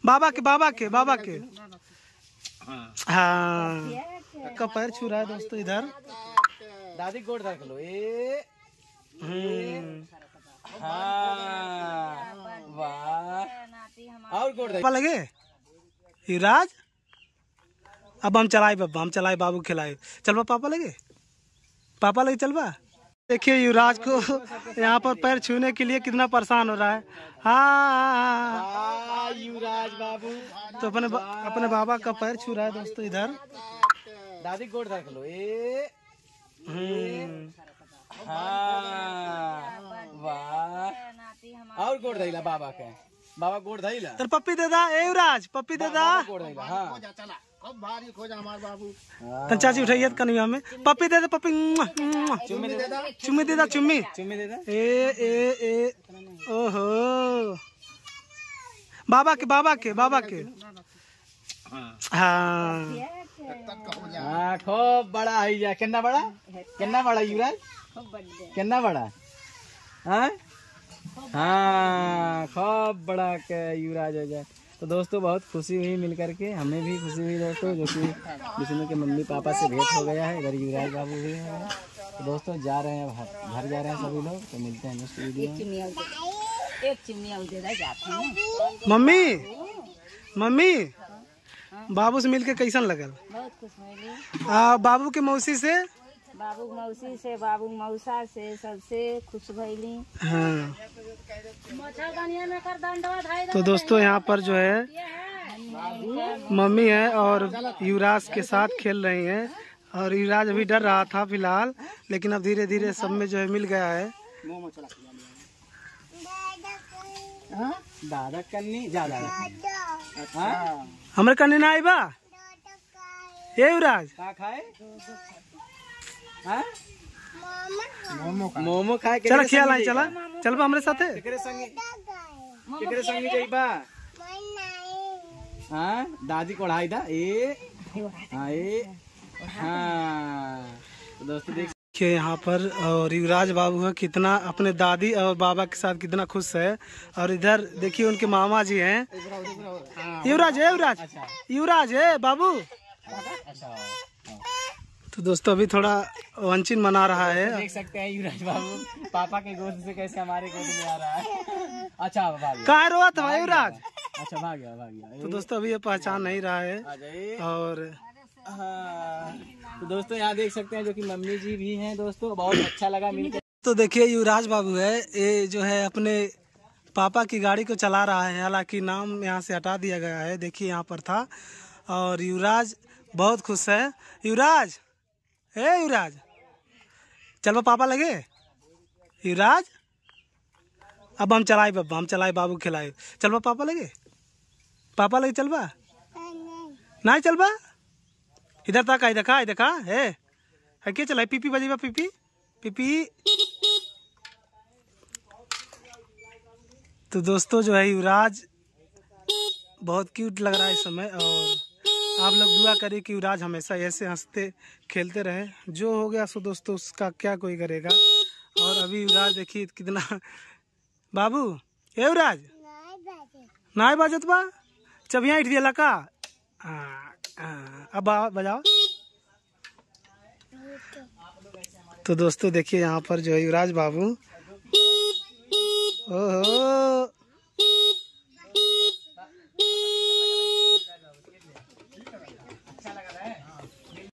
बाबा के हाँ का पैर छू रहा है दोस्तों इधर। दादी गोड़ रख लो हाँ वाह और गोड़ पापा लगे युवराज। अब हम चलाए बाबू खिलाए। चल पापा लगे चल बा। देखिए युवराज को यहाँ पर पैर छूने के लिए कितना परेशान हो रहा है। हाँ युवराज बाबू तो अपने बाबा का पैर छू रहा है दोस्तों इधर। दादी गोड़ रख लो हाँ वाह और गोड़ धैला बाबा के बाबा गोड़ धैला तर पप्पी दे दा युवराज पप्पी दे दा। गोड़ धैला हाँ भारी खोजा हमार बाबू तन चाची उठाइए कन्हैया में पप्पी दे दे पप्पी चुम्मी दे दा चुम्मी ए ओहो बाबा के हाँ खूब बड़ा है जा कितना बड़ा युवराज कितना बड़ा हाँ खूब बड़ा के युवराज हो जाए। तो दोस्तों बहुत खुशी हुई मिल करके, हमें भी खुशी हुई दोस्तों, जो कि विष्णु के मम्मी पापा से भेंट हो गया है। इधर युवराज बाबू भी है। तो दोस्तों जा रहे हैं घर जा रहे हैं सभी लोग। तो मिलते हैं नेक्स्ट वीडियो में। एक चिमनी दे जाते हैं। मम्मी बाबू से मिलके कैसन लगल? बहुत खुश भइली। बाबू के मौसी से बाबू मौसा से सबसे खुश भइली। हाँ तो दोस्तों यहाँ पर जो है मम्मी है और युवराज के साथ खेल रही हैं। और युवराज अभी डर रहा था फिलहाल, लेकिन अब धीरे धीरे सब में जो है मिल गया है। दादा कन्नी ज्यादा हमारे कन्नी ना आई बा ये युवराज मोमो खाए चला खिया लाई चल बा हमारे साथ है। दादी कोढ़ाई दा तो दोस्तों देखिए यहाँ पर और युवराज बाबू है कितना अपने दादी और बाबा के साथ कितना खुश है। और इधर देखिए उनके मामा जी हैं। युवराज है बाबू। तो दोस्तों अभी थोड़ा वंचित मना रहा है। देख सकते हैं युवराज बाबू पापा के गोद से कैसे हमारे गोद में आ रहा है। अच्छा कहाँ रोआ था युवराज? अच्छा भाग गया। तो दोस्तों अभी ये पहचान नहीं रहा है। और तो दोस्तों यहाँ देख सकते हैं जो कि मम्मी जी भी हैं। दोस्तों बहुत अच्छा लगा मिलकर। तो देखिए युवराज बाबू है, ये जो है अपने पापा की गाड़ी को चला रहा है। हालांकि नाम यहाँ से हटा दिया गया है, देखिए यहाँ पर था। और युवराज बहुत खुश है। युवराज चल पापा लगे युवराज। अब हम चलाए बाबू खिलाए। चल पापा लगे चल बा नहीं चल बा। इधर तक आई देखा है क्या चला पीपी बजेबा पीपी। तो दोस्तों जो है युवराज बहुत क्यूट लग रहा है इस समय। और आप लोग दुआ करिए कि युवराज हमेशा ऐसे हंसते खेलते रहे। जो हो गया सो दोस्तों उसका क्या कोई करेगा। और अभी युवराज देखिए कितना बाबू युवराज नहीं बाजत बा चबिया इठ दिया का। अब बजाओ। तो दोस्तों देखिए यहाँ पर जो है युवराज बाबू